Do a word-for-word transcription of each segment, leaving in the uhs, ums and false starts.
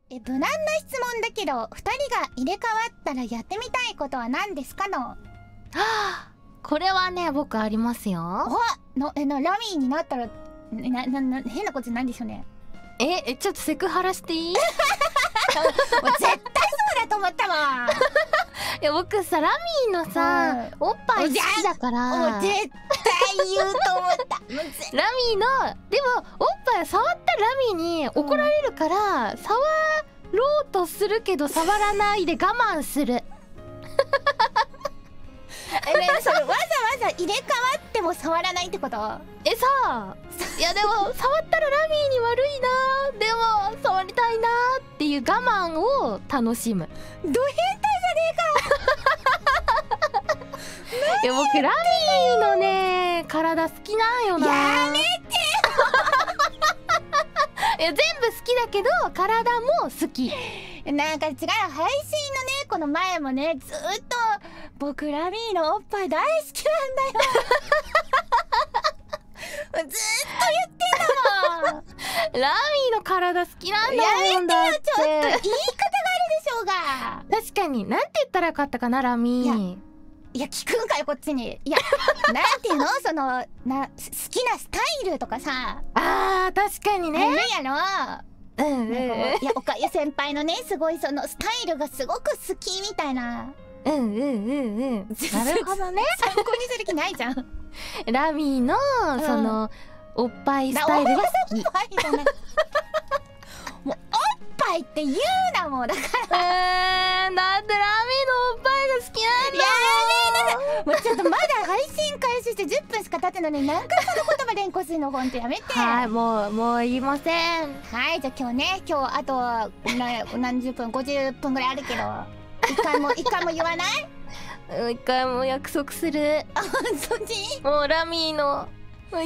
え、無難な質問だけど、二人が入れ替わったらやってみたいことは何ですかの？はあ、これはね、僕ありますよ。 おの、え、な、ラミーになったら、な、な、な、変なことじゃないんでしょうね。 え、え、ちょっとセクハラしていい？ もう絶対そうだと思ったわ。 いや、僕さ、ラミーのさ、うん、おっぱい好きだから。 もう絶対言うと思った。 ラミーの、でも、おっぱい触ったラミーに怒られるから、うん、触ろうとするけど触らないで我慢する。 え、ね、それわざわざ入れ替わっても触らないってこと？ え、さいやでも触ったらラミーに悪いな、でも触りたいなっていう我慢を楽しむ。 ド変態じゃねえか。 いや、僕ラミーのね体好きなんよな。 やめていや、全部好きだけど体も好き。 なんか違う、配信のねこの前もねずっと僕ラミーのおっぱい大好きなんだよ。ずっと言ってんの。 ラミーの体好きなんだよ。やめてよ、ちょっと言い方があるでしょうが。 確かに、なんて言ったらよかったかな、ラミー。 いや、聞くんかよこっちに。いや、なんていうの、そのな好きなスタイルとかさ。 あー、確かにね。 いるやろ。 うんうん。 いや、おかゆ先輩のねすごいそのスタイルがすごく好きみたいな。 うんうんうんうん。なるほどね。 参考にする気ないじゃん。 ラミーのそのおっぱいスタイルが好き。 もうおっぱいって言うな、もうだから。 えー、なんでラミーのおっぱいが好きなんだよ。 やめなさい。もうちょっとまだ配信開始してじゅっぷんしか経ってないのに何回その言葉連呼するの、ほんとやめて。 はい、もうもう言いません。 はい、じゃあ今日ね、今日あとな何十分、ごじゅっぷんぐらいあるけど、一回も一回も言わない？ 一回も約束する。 あ、そっち？ もうラミーの言わない。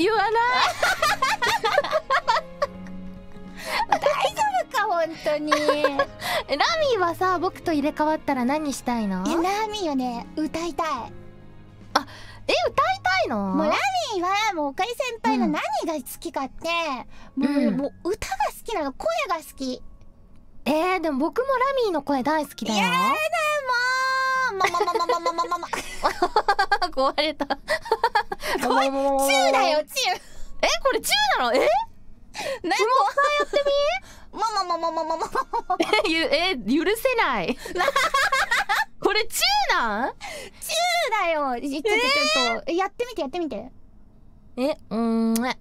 大丈夫か本当に。ラミーはさ、僕と入れ替わったら何したいの？ え、ラミーはね、歌いたい。 あ、え、歌いたいの？ もうラミーはもうおかゆ先輩の何が好きかって、うん、もう、うん、もう歌が好きなの、声が好き。 えー、でも僕もラミーの声大好きだよ。 やだもう。ままままままままま。 壊れた。これチューだよ、チュー。 え、これチューなの？え？ね、もう一回やってみ。まままままままま。 え、ゆ、え、許せない。これチューなん？ チューだよ。ちょっとちょっとやってみてやってみて。 え、うーん。あ、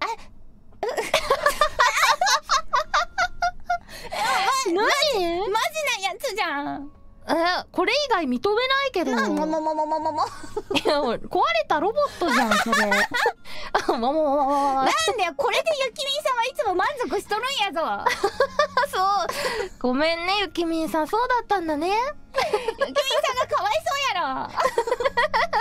マジマジなやつじゃん。 え、これ以外認めないけど。 な、ももももももも。 いや、壊れたロボットじゃん、それ。あ、ももももも。 なんだよ、これでゆきみんさんはいつも満足しとるんやぞ。 そう。ごめんね、ゆきみんさん、そうだったんだね。 ゆきみんさんがかわいそうやろ。